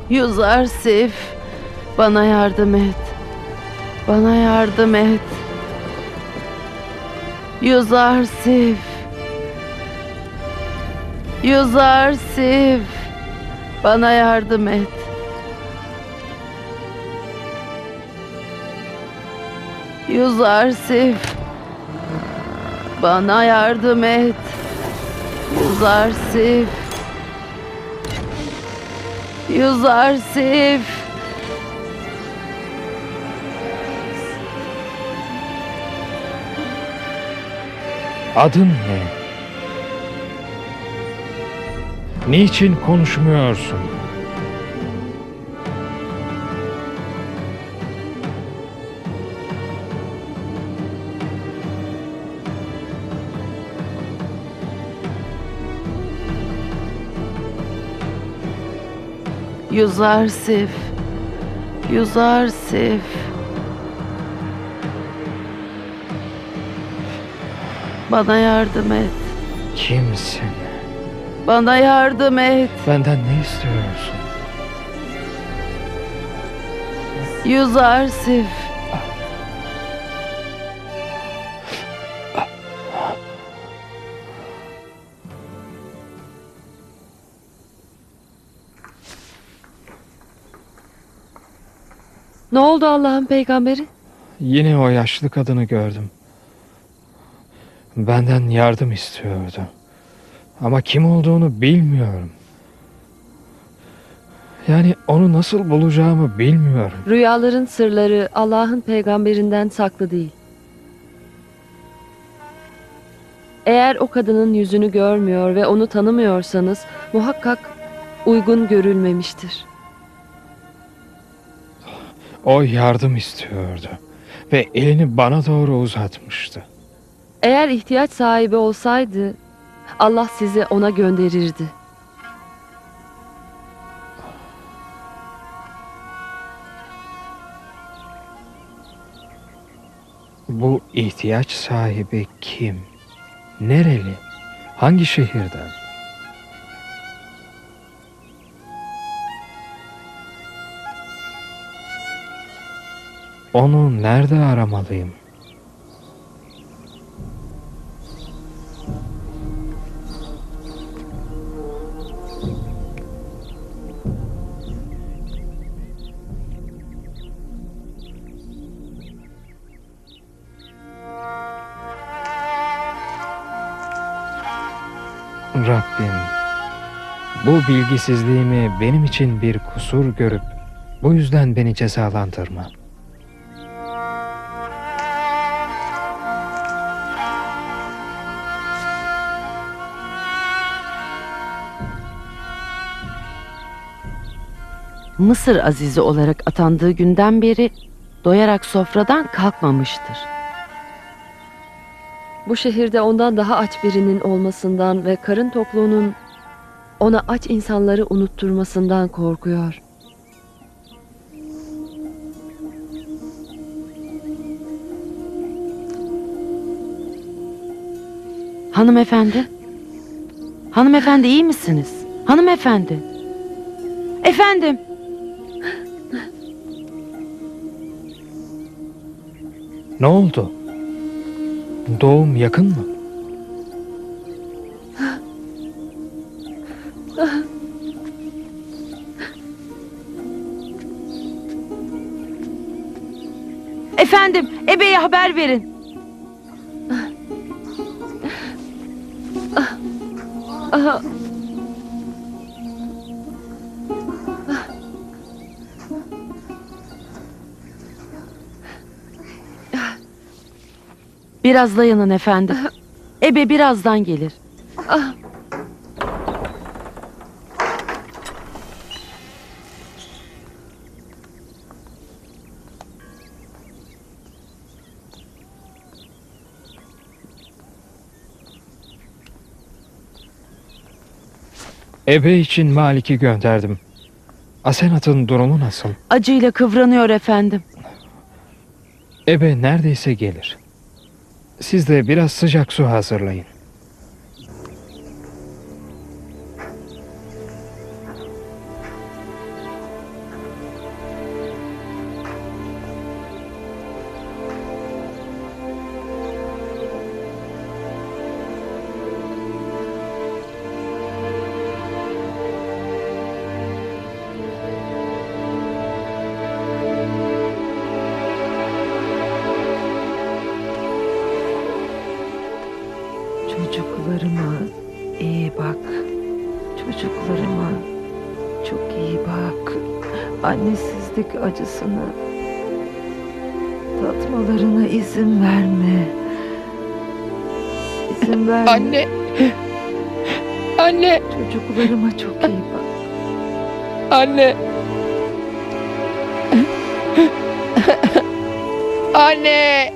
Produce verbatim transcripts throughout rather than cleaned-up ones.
Yüzarsif, bana yardım et. Bana yardım et. Yüzarsif. Yüzarsif, bana yardım et. Yüzarsif, bana yardım et. Yüzarsif. Yüzarsif. Adın ne? Niçin konuşmuyorsun? Yüzarsif. Yüzarsif. Bana yardım et. Kimsin? Bana yardım et. Benden ne istiyorsun? Yüzarsif. Ne oldu Allah'ın peygamberi? Yine o yaşlı kadını gördüm. Benden yardım istiyordu. Ama kim olduğunu bilmiyorum. Yani onu nasıl bulacağımı bilmiyorum. Rüyaların sırları Allah'ın peygamberinden saklı değil. Eğer o kadının yüzünü görmüyor ve onu tanımıyorsanız muhakkak uygun görülmemiştir. O yardım istiyordu ve elini bana doğru uzatmıştı. Eğer ihtiyaç sahibi olsaydı Allah sizi ona gönderirdi. Bu ihtiyaç sahibi kim? Nereli? Hangi şehirden? Onu nerede aramalıyım? Rabbim, bu bilgisizliğimi benim için bir kusur görüp bu yüzden beni cezalandırma. Mısır azizi olarak atandığı günden beri doyarak sofradan kalkmamıştır. Bu şehirde ondan daha aç birinin olmasından ve karın tokluğunun ona aç insanları unutturmasından korkuyor. Hanımefendi. Hanımefendi, iyi misiniz? Hanımefendi. Efendim. Ne oldu? Doğum yakın mı? Efendim, ebeye haber verin. Aha. Biraz dayanın efendim. Ebe birazdan gelir. Ah. Ebe için Malik'i gönderdim. Asenat'ın durumu nasıl? Acıyla kıvranıyor efendim. Ebe neredeyse gelir. Siz de biraz sıcak su hazırlayın. Çocuklarıma iyi bak. Çocuklarıma çok iyi bak. Annesizlik acısını tatmalarına izin verme. İzin verme. Anne! Anne! Çocuklarıma çok iyi bak. Anne! Anne!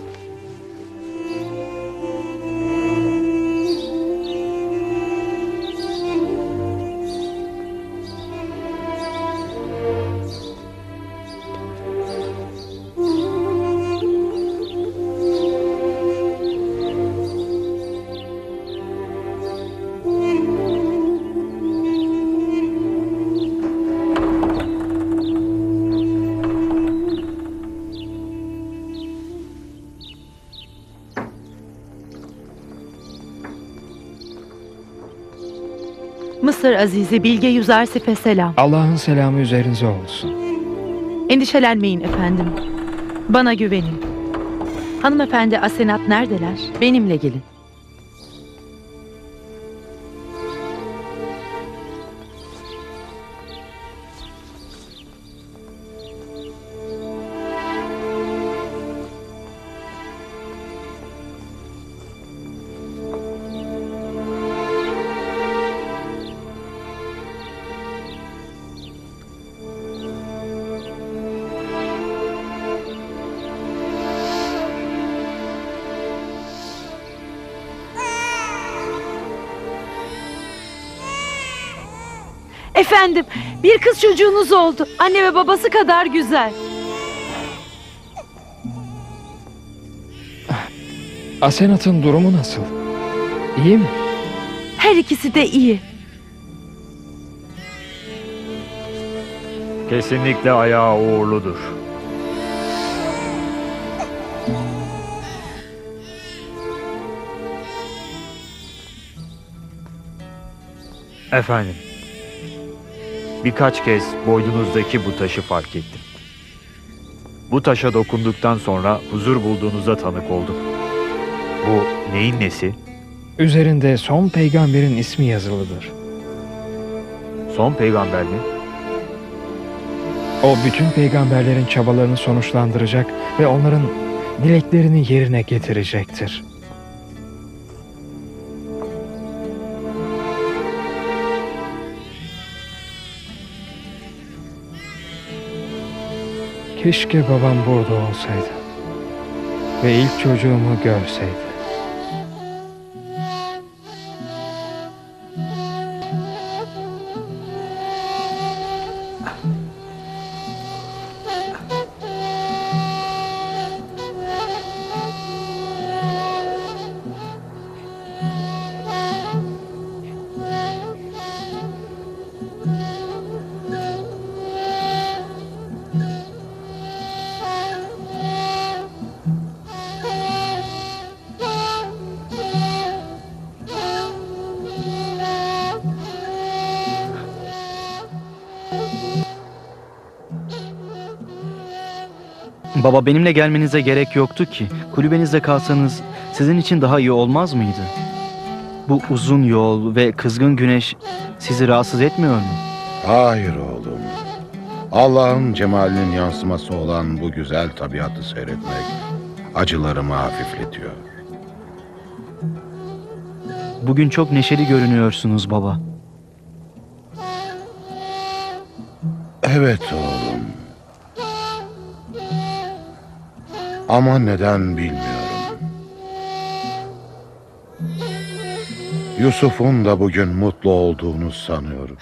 Mısır Azizi Bilge Yüzarsif'e selam. Allah'ın selamı üzerinize olsun. Endişelenmeyin efendim. Bana güvenin. Hanımefendi Asenat neredeler? Benimle gelin. Efendim, bir kız çocuğunuz oldu. Anne ve babası kadar güzel. Asenat'ın durumu nasıl? İyi mi? Her ikisi de iyi. Kesinlikle ayağı uğurludur. Efendim, birkaç kez boynunuzdaki bu taşı fark ettim. Bu taşa dokunduktan sonra huzur bulduğunuza tanık oldum. Bu neyin nesi? Üzerinde son peygamberin ismi yazılıdır. Son peygamber mi? O bütün peygamberlerin çabalarını sonuçlandıracak ve onların dileklerini yerine getirecektir. Keşke babam burada olsaydı ve ilk çocuğumu görseydi. Baba, benimle gelmenize gerek yoktu ki. Kulübenizde kalsanız sizin için daha iyi olmaz mıydı? Bu uzun yol ve kızgın güneş sizi rahatsız etmiyor mu? Hayır oğlum. Allah'ın cemalinin yansıması olan bu güzel tabiatı seyretmek acılarımı hafifletiyor. Bugün çok neşeli görünüyorsunuz baba. Evet oğlum. Ama neden bilmiyorum. Yusuf'un da bugün mutlu olduğunu sanıyorum.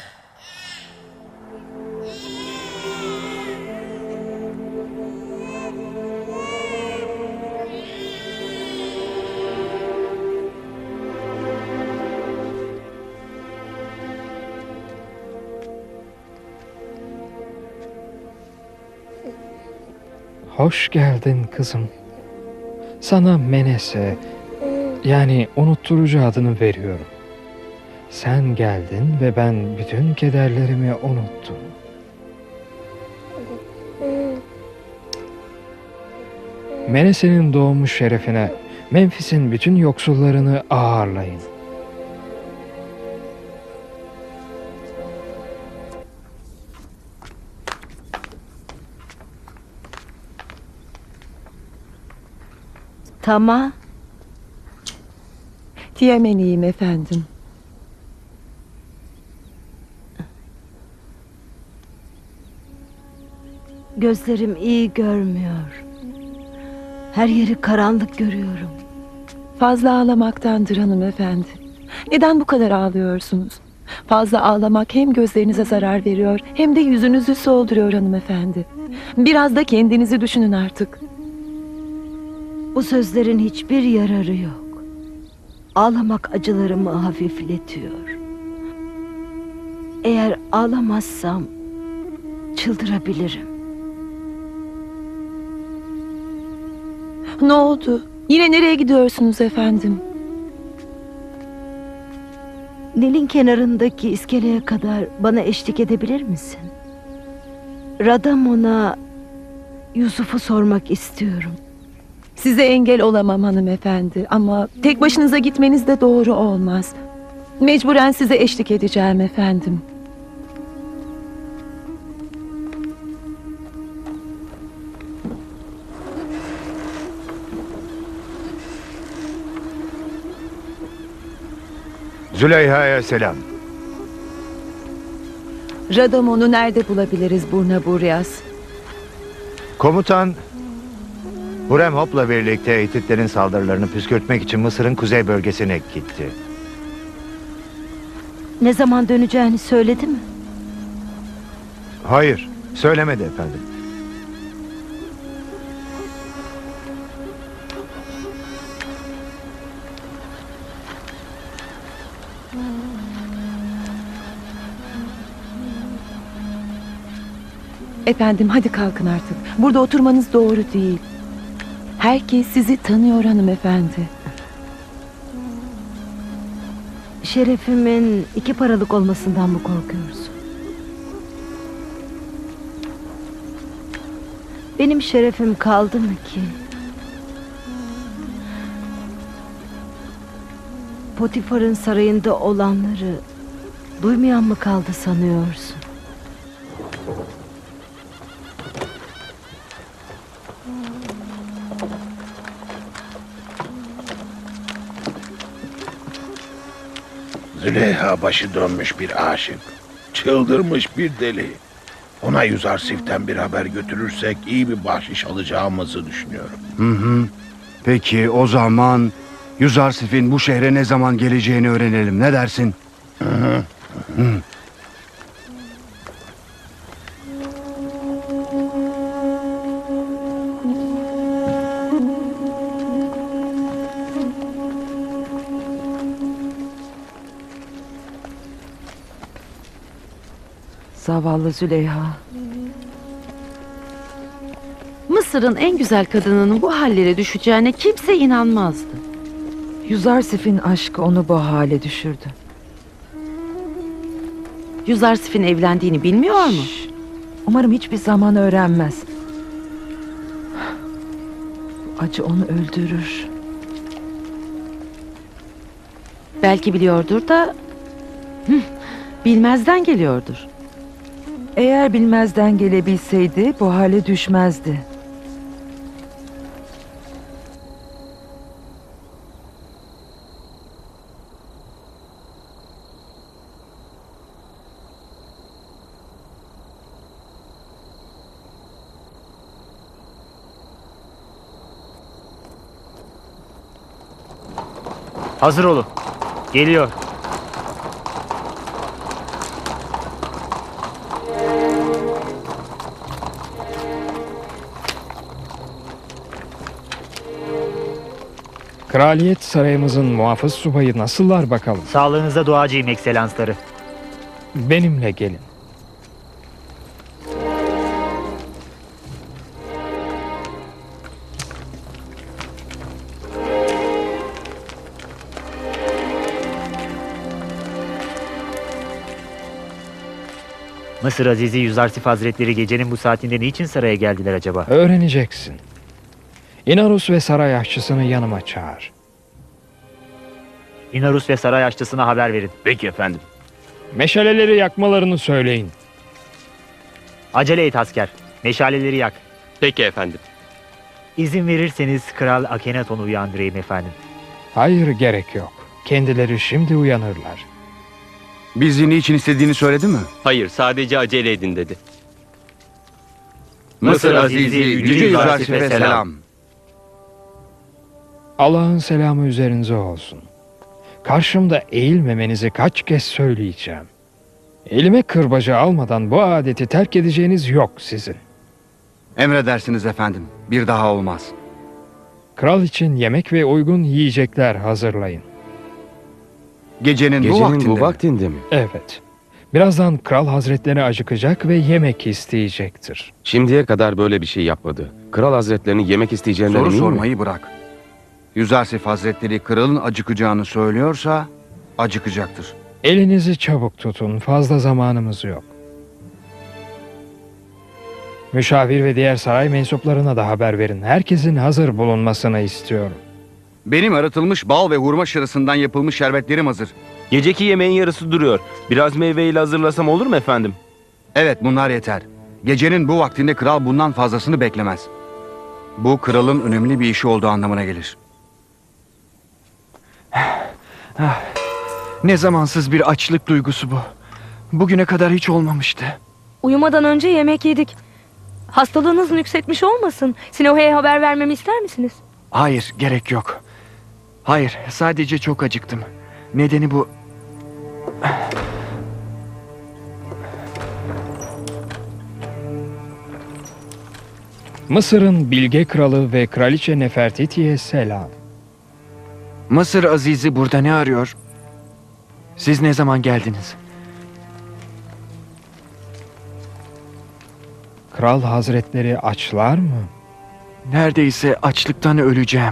Hoş geldin kızım. Sana Menese, yani unutturucu adını veriyorum. Sen geldin ve ben bütün kederlerimi unuttum. Menese'nin doğumu şerefine Memphis'in bütün yoksullarını ağırlayın. Tamam. Tiyemeniyim efendim. Gözlerim iyi görmüyor. Her yeri karanlık görüyorum. Fazla ağlamaktandır hanımefendi. Neden bu kadar ağlıyorsunuz? Fazla ağlamak hem gözlerinize zarar veriyor hem de yüzünüzü solduruyor hanımefendi. Biraz da kendinizi düşünün artık. Bu sözlerin hiçbir yararı yok. Ağlamak acılarımı hafifletiyor. Eğer ağlamazsam çıldırabilirim. Ne oldu? Yine nereye gidiyorsunuz efendim? Nil'in kenarındaki iskeleye kadar bana eşlik edebilir misin? Radamon'a Yusuf'u sormak istiyorum. Size engel olamam hanımefendi ama tek başınıza gitmeniz de doğru olmaz. Mecburen size eşlik edeceğim efendim. Züleyha'ya selam. Radamon'u nerede bulabiliriz Burna-Buryas? Komutan Hurrem Hop'la birlikte Hititlerin saldırılarını püskürtmek için Mısır'ın kuzey bölgesine gitti. Ne zaman döneceğini söyledi mi? Hayır, söylemedi efendim. Efendim hadi kalkın artık. Burada oturmanız doğru değil. Herkes sizi tanıyor hanımefendi. Şerefimin iki paralık olmasından mı korkuyorsun? Benim şerefim kaldı mı ki? Potifar'ın sarayında olanları duymayan mı kaldı sanıyorsun? Züleyha başı dönmüş bir aşık. Çıldırmış bir deli. Ona Yüzarsif'ten bir haber götürürsek iyi bir bahşiş alacağımızı düşünüyorum. Hı hı. Peki o zaman Yüzarsif'in bu şehre ne zaman geleceğini öğrenelim. Ne dersin? Hı hı. Hı. Zavallı Züleyha. Mısır'ın en güzel kadınının bu hallere düşeceğine kimse inanmazdı. Yüzarsif'in aşkı onu bu hale düşürdü. Yüzarsif'in evlendiğini bilmiyor mu? Şş, umarım hiçbir zaman öğrenmez. Acı onu öldürür. Belki biliyordur da Hı, bilmezden geliyordur. Eğer bilmezden gelebilseydi bu hale düşmezdi. Hazır olun. Geliyor. Kraliyet sarayımızın muhafız subayı nasıllar bakalım? Sağlığınıza duacıyım ekselansları. Benimle gelin. Mısır Azizi Yüzarsif Hazretleri gecenin bu saatinde niçin saraya geldiler acaba? Öğreneceksin. İnarus ve saray aşçısını yanıma çağır. İnarus ve saray aşçısına haber verin. Peki efendim. Meşaleleri yakmalarını söyleyin. Acele et asker. Meşaleleri yak. Peki efendim. İzin verirseniz Kral Akhenaton'u uyandırayım efendim. Hayır, gerek yok. Kendileri şimdi uyanırlar. Bizi niçin istediğini söyledi mi? Hayır, sadece acele edin dedi. Mısır Azizi Yüce Yüzarsif'e selam. Allah'ın selamı üzerinize olsun. Karşımda eğilmemenizi kaç kez söyleyeceğim. Elime kırbacı almadan bu adeti terk edeceğiniz yok sizin. Emredersiniz efendim. Bir daha olmaz. Kral için yemek ve uygun yiyecekler hazırlayın. Gecenin, Gecenin bu vaktinde, bu vaktinde mi? Evet. Birazdan kral hazretleri acıkacak ve yemek isteyecektir. Şimdiye kadar böyle bir şey yapmadı. Kral hazretlerini yemek isteyeceğinden Soru emin mi? sormayı bırak. Yüzarsif Hazretleri kralın acıkacağını söylüyorsa acıkacaktır. Elinizi çabuk tutun. Fazla zamanımız yok. Müşavir ve diğer saray mensuplarına da haber verin. Herkesin hazır bulunmasını istiyorum. Benim arıtılmış bal ve hurma şırasından yapılmış şerbetlerim hazır. Geceki yemeğin yarısı duruyor. Biraz meyveyle hazırlasam olur mu efendim? Evet, bunlar yeter. Gecenin bu vaktinde kral bundan fazlasını beklemez. Bu kralın önemli bir işi olduğu anlamına gelir. Ne zamansız bir açlık duygusu bu. Bugüne kadar hiç olmamıştı. Uyumadan önce yemek yedik. Hastalığınız nüksetmiş olmasın. Sinohe'ye haber vermemi ister misiniz? Hayır, gerek yok. Hayır, sadece çok acıktım. Nedeni bu. Mısır'ın bilge kralı ve kraliçe Nefertiti'ye selam. Mısır Azizi burada ne arıyor? Siz ne zaman geldiniz? Kral hazretleri açlar mı? Neredeyse açlıktan öleceğim.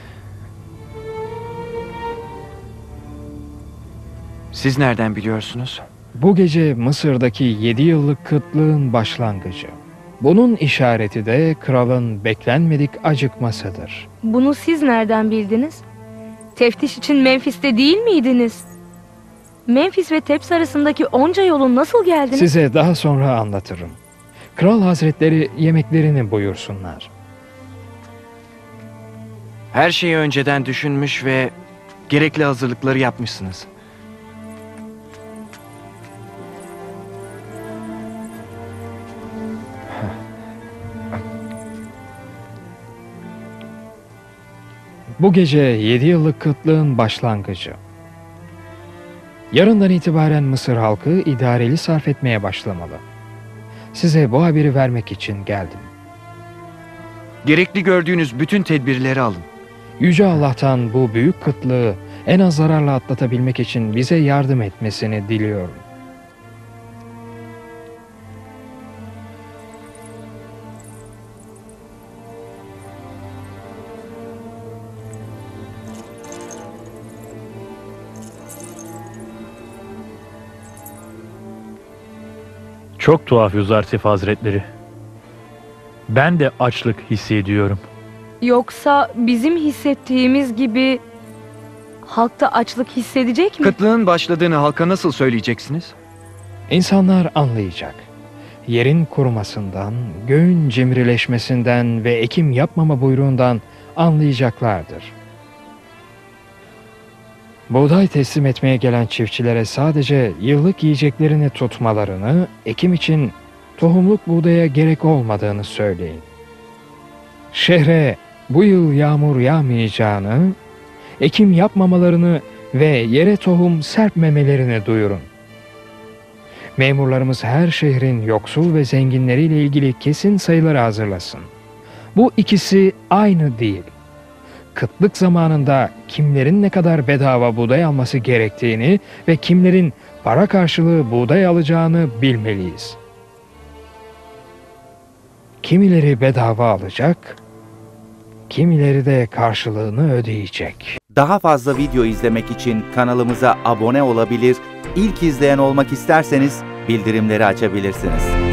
Siz nereden biliyorsunuz? Bu gece Mısır'daki yedi yıllık kıtlığın başlangıcı. Bunun işareti de kralın beklenmedik acıkmasıdır. Bunu siz nereden bildiniz? Teftiş için Memphis'te değil miydiniz? Memphis ve Tebs arasındaki onca yolun nasıl geldiniz? Size daha sonra anlatırım. Kral hazretleri yemeklerini buyursunlar. Her şeyi önceden düşünmüş ve gerekli hazırlıkları yapmışsınız. Bu gece yedi yıllık kıtlığın başlangıcı. Yarından itibaren Mısır halkı idareli sarf etmeye başlamalı. Size bu haberi vermek için geldim. Gerekli gördüğünüz bütün tedbirleri alın. Yüce Allah'tan bu büyük kıtlığı en az zararla atlatabilmek için bize yardım etmesini diliyorum. Çok tuhaf Yüzarsif Hazretleri. Ben de açlık hissediyorum. Yoksa bizim hissettiğimiz gibi halkta açlık hissedecek mi? Kıtlığın başladığını halka nasıl söyleyeceksiniz? İnsanlar anlayacak. Yerin kurumasından, göğün cimrileşmesinden ve ekim yapmama buyruğundan anlayacaklardır. Buğday teslim etmeye gelen çiftçilere sadece yıllık yiyeceklerini tutmalarını, ekim için tohumluk buğdaya gerek olmadığını söyleyin. Şehre bu yıl yağmur yağmayacağını, ekim yapmamalarını ve yere tohum serpmemelerini duyurun. Memurlarımız her şehrin yoksul ve zenginleriyle ilgili kesin sayıları hazırlasın. Bu ikisi aynı değil. Kıtlık zamanında kimlerin ne kadar bedava buğday alması gerektiğini ve kimlerin para karşılığı buğday alacağını bilmeliyiz. Kimileri bedava alacak, kimileri de karşılığını ödeyecek. Daha fazla video izlemek için kanalımıza abone olabilir, ilk izleyen olmak isterseniz bildirimleri açabilirsiniz.